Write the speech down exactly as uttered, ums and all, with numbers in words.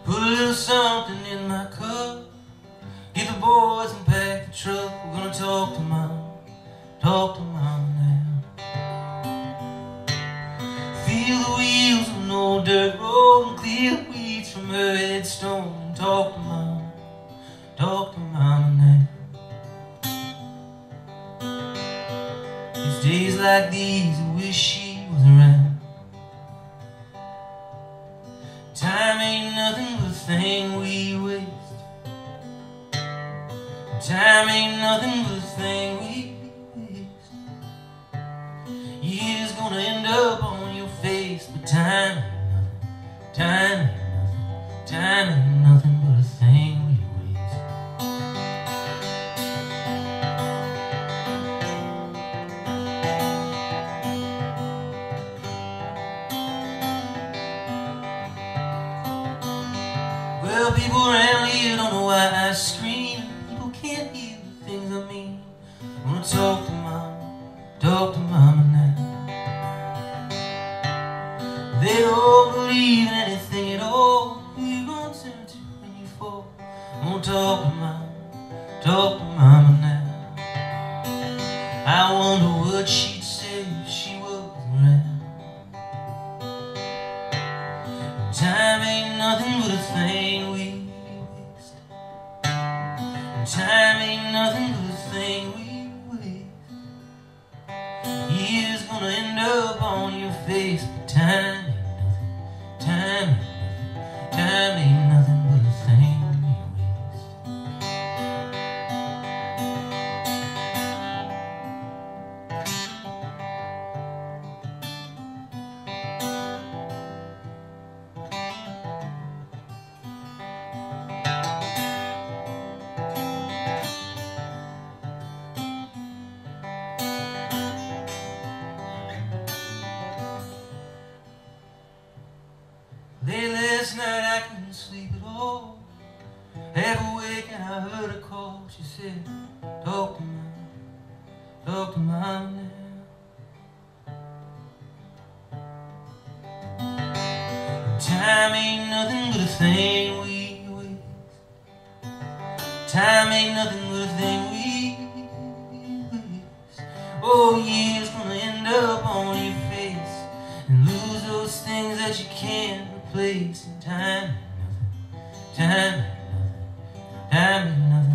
Put a little something in my cup. Get the boys and pack the truck. We're gonna talk to mom, talk to mom now. Feel the wheels on an old dirt road and clear the weeds from her headstone. And talk to mom, talk to mama now. It's days like these I wish she was around. Time ain't nothing but a thing we waste. Time ain't nothing but a thing we waste. Years gonna end up on your face, but time ain't nothing, time ain't nothing, time ain't nothing but a thing we waste. Well, people around here don't know why I scream. People can't hear the things I mean. I wanna talk to mama, talk to mama now. They don't believe in anything at all. Who you gonna turn to when you fall? I'm gonna talk to mama, talk to mama now. I wonder what she'd say if she was around. Time ain't nothing but a thing we waste. Time ain't nothing but a thing we waste. Years gonna end up on your face, but time ain't nothing, time ain't nothing, time ain't nothing but a thing we waste. Late last night I couldn't sleep at all. Half awake and I heard her call. She said, talk to mama, talk to mama now. Time ain't nothing but a thing we waste. Time ain't nothing but a thing we waste. Oh, years gonna end up on your face and lose those things that you can't replace. And time ain't nothing, time ain't nothing, time ain't nothing.